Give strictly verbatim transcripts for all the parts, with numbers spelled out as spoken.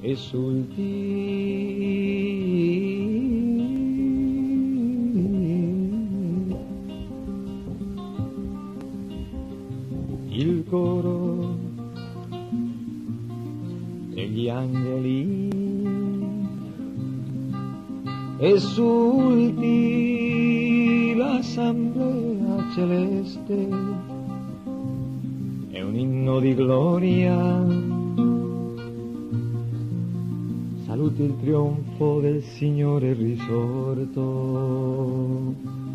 esulti. Il coro degli angeli esulti, l'assemblea celeste è un inno di gloria, saluti il trionfo del Signore risorto.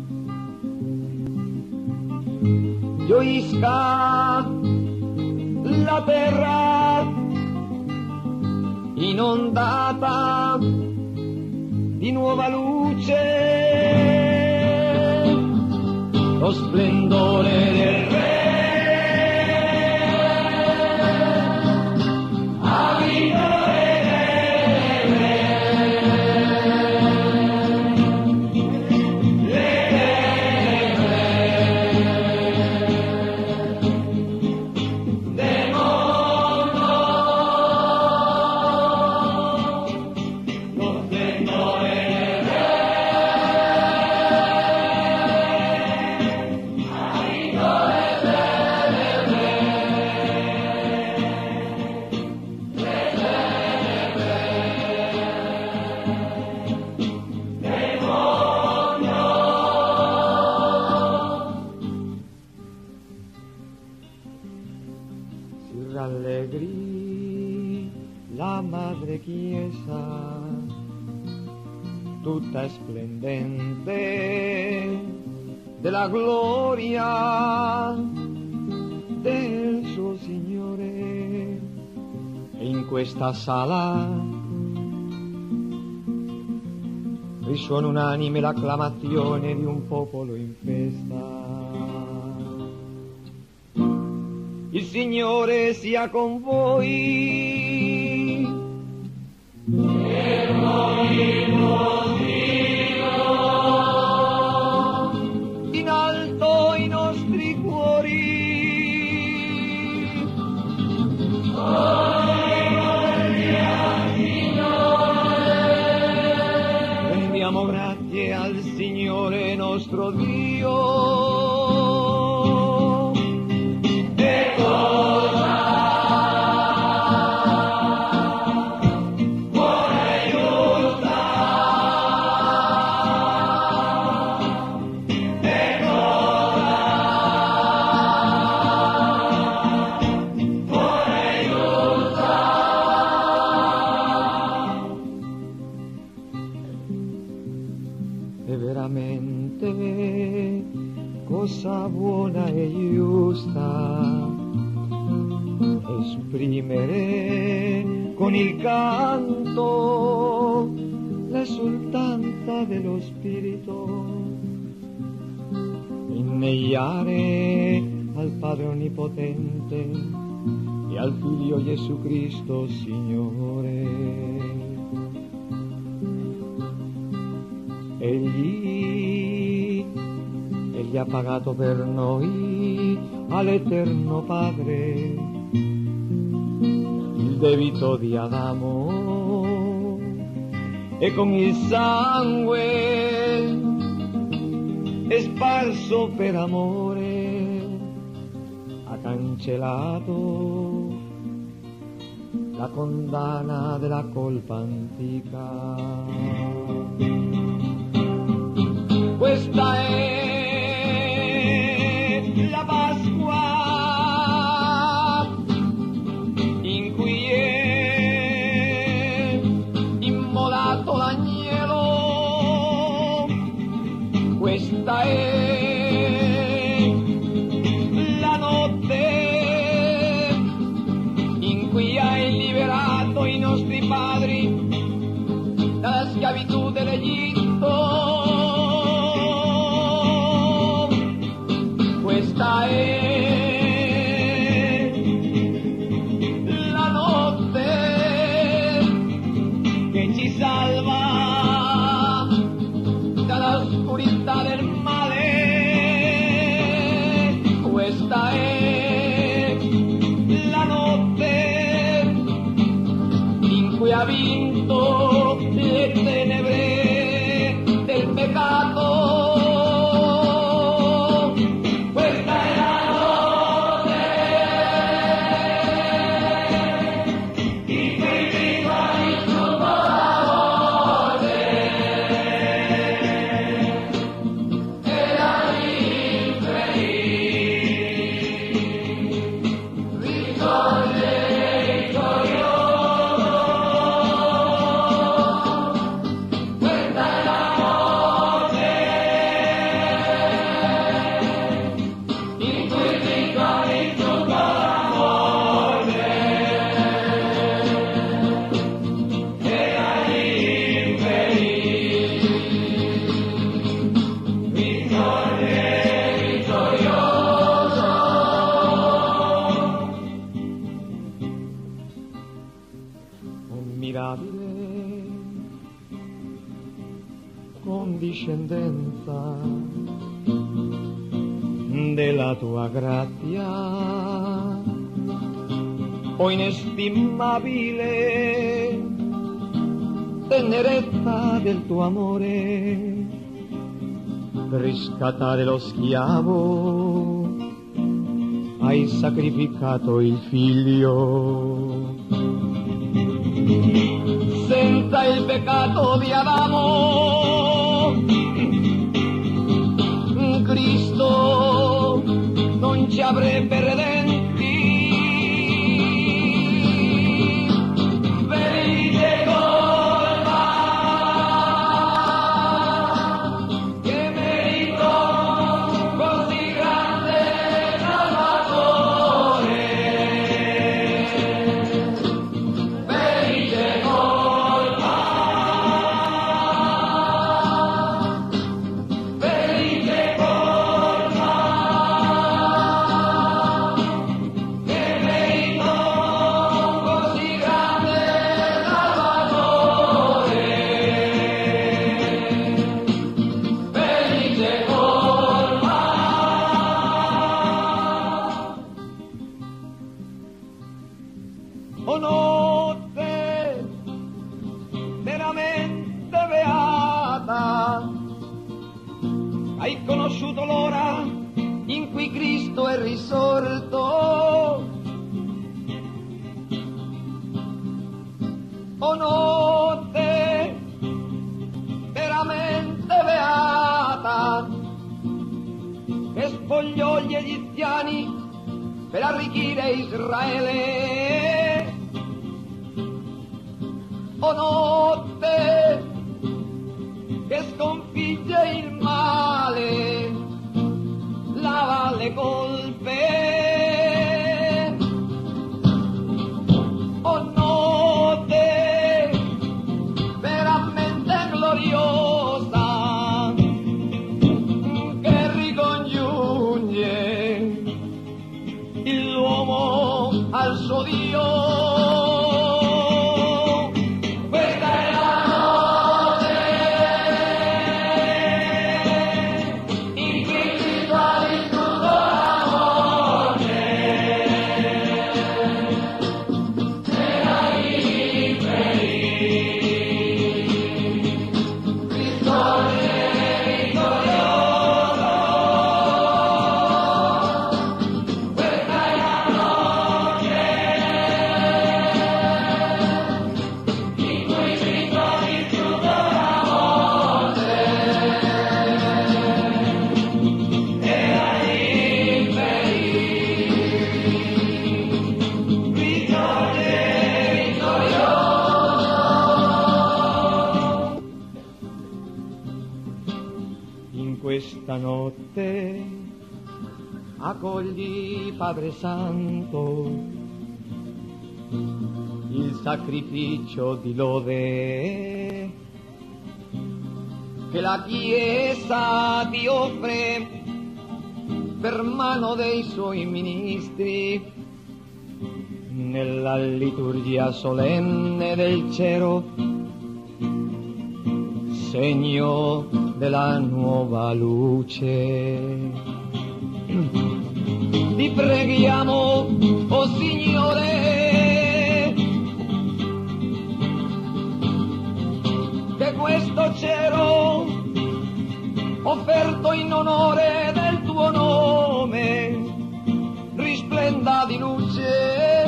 Gioisca la terra inondata di nuova luce, lo splendore del Re ha vinto rallegri la madre chiesa, tutta splendente della gloria del suo Signore. E in questa sala risuona unanime l'acclamazione di un popolo in festa. Il Signore sia con voi. E con il tuo Dio. In alto i nostri cuori. Noi al Signore. Rendiamo grazie al Signore nostro Dio. È veramente cosa buona e giusta esprimere con il canto l'esultanza dello Spirito, inneggiare al Padre Onnipotente e al Figlio Gesù Cristo Signore. Egli, egli ha pagato per noi all'Eterno Padre il debito di Adamo, e con il sangue sparso per amore ha cancellato la condanna della colpa antica. Questa è la Pasqua in cui è immolato l'agnello. Questa è la notte in cui hai liberato i nostri padri dalla schiavitù dell'Egitto. Questa è la notte che ci salva dalla oscurità del male. Questa è la notte in cui ha vinto le tenebre del peccato. Condiscendenza della tua grazia, o inestimabile tenerezza del tuo amore, per riscattare lo schiavo hai sacrificato il figlio. Senza il peccato di Adamo, Cristo non ci avrebbe redenti. Venite colpa che merito così grande Salvatore. Venite colpa, venite colpa che merito così grande Salvatore. Venite colpa. O notte veramente beata, hai conosciuto l'ora in cui Cristo è risorto. O notte veramente beata, che spogliò gli egiziani per arricchire Israele. O notte che sconfigge il male, lava le colpe. O notte veramente gloriosa, che ricongiunge l'uomo al suo Dio. Questa notte accogli, Padre Santo, il sacrificio di lode che la Chiesa ti offre per mano dei suoi ministri nella liturgia solenne del cielo, segno della nuova luce. Ti preghiamo, oh Signore, cielo in onore del tuo nome risplenda di luce,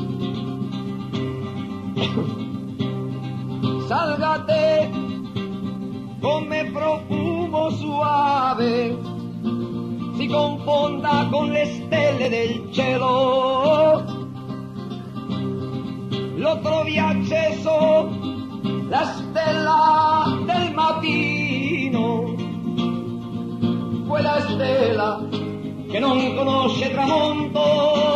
salga a te come profumo suave, si confonda con le stelle del cielo, lo trovi acceso la stella del mattino, quella stella che non conosce tramonto,